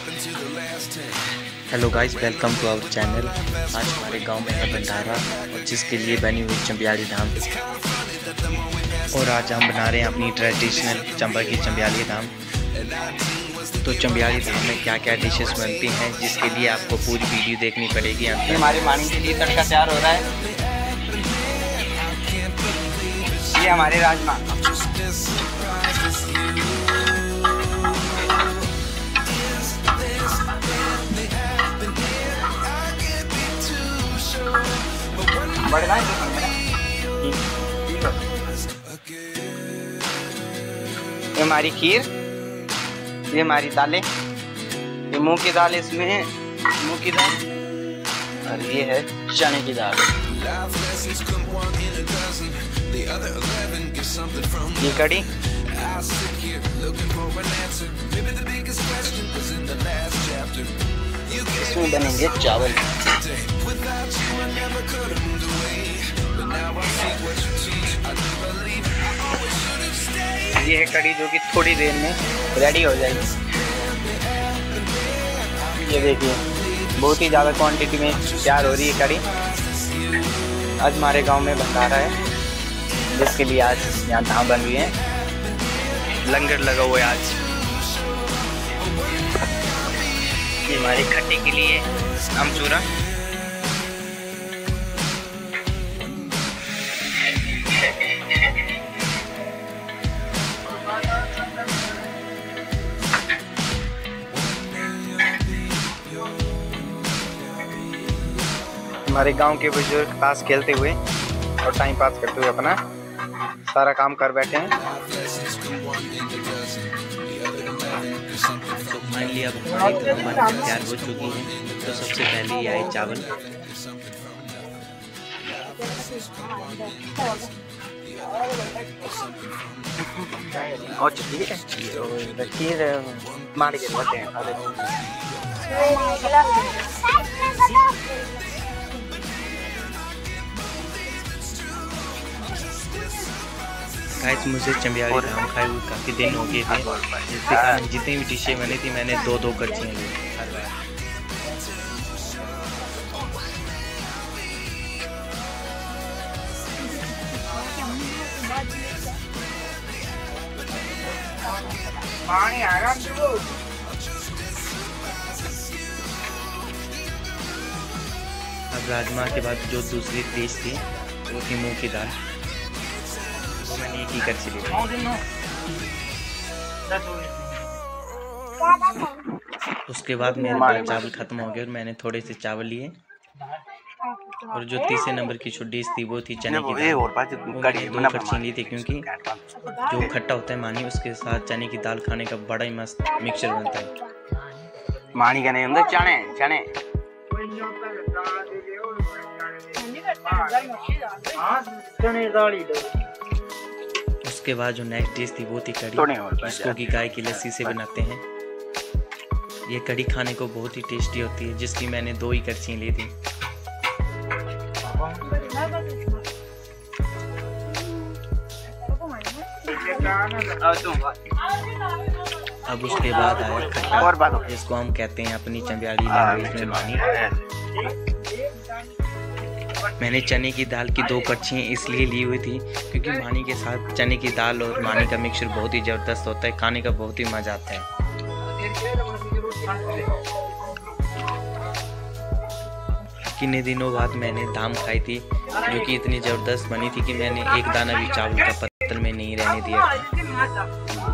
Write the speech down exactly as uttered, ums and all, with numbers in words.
Hello guys, welcome to our channel. आज हमारे गांव में है भंडारा और जिसके लिए बनी हुई चंबियाली धाम, और आज हम बना रहे हैं अपनी ट्रेडिशनल चंबा की चंबियाली धाम। तो चंबियाली धाम में क्या क्या डिशेस बनती हैं, जिसके लिए आपको पूरी वीडियो देखनी पड़ेगी। हमारे मानी के लिए तड़का तैयार हो रहा है। ये हमारे राजमा, बढ़ना ये हमारी खीर, ये हमारी दालें, ये मूंग की दाल, इसमें मूंग की दाल, और ये है चने की दाल। ये कड़ी, इसमें बनेंगे चावल। ये है कड़ी जो कि थोड़ी देर में रेडी हो जाएगी। ये देखिए बहुत ही ज़्यादा क्वांटिटी में तैयार हो रही है कड़ी। आज हमारे गांव में भंडारा है, जिसके लिए आज यहाँ धाम बन रही है, लंगर लगा हुआ है आज। ये हमारी खट्टी के लिए अमचूरा, हमारे गांव के बुजुर्ग पास खेलते हुए और टाइम पास करते हुए अपना सारा काम कर बैठे हैं। तो फाइनली अब हमारी धाम तैयार हो चुकी है। तो सबसे पहले ये आए चावल, और ठीक है खीर मार के रखते हैं। गाइस, मुझे चंबियाली धाम खाए हुए काफ़ी दिन हो गए थे, जिसके कारण जितनी भी डिशें बनी थी मैंने दो दो करछियाँ ली। अब राजमा के बाद जो दूसरी डिश थी वो थी मूंग की दाल, तो मैंने एक ही करछी ली। उसके बाद मेरे पास चावल खत्म हो गए और मैंने थोड़े से चावल लिए, और जो तीसरे नंबर की जो डिश थी वो थी चने की दाल। वो मैंने दो करछी ली थी, क्योंकि जो खट्टा होता है मानी, उसके साथ चने की दाल खाने का बड़ा ही मस्त मिक्सचर बनता है। मानी का नहीं होता चने चने। उसके बाद जो नेक्स्ट डिश थी वो थी कड़ी, जिसको कि गाय की लस्सी से बनाते हैं। ये कड़ी खाने को बहुत ही टेस्टी होती है, जिसकी मैंने दो ही करछी ली थी। अब उसके बाद आया खट्टा, जिसको हम कहते हैं अपनी चंबियाली लैंग्वेज में मानी। मैंने चने की दाल की दो करछियाँ इसलिए ली हुई थी क्योंकि मानी के साथ चने की दाल और मानी का मिक्सचर बहुत ही ज़बरदस्त होता है, खाने का बहुत ही मज़ा आता है। कितने दिनों बाद मैंने धाम खाई थी, जो कि इतनी ज़बरदस्त बनी थी कि मैंने एक दाना भी चावल का पत्तल में नहीं रहने दिया।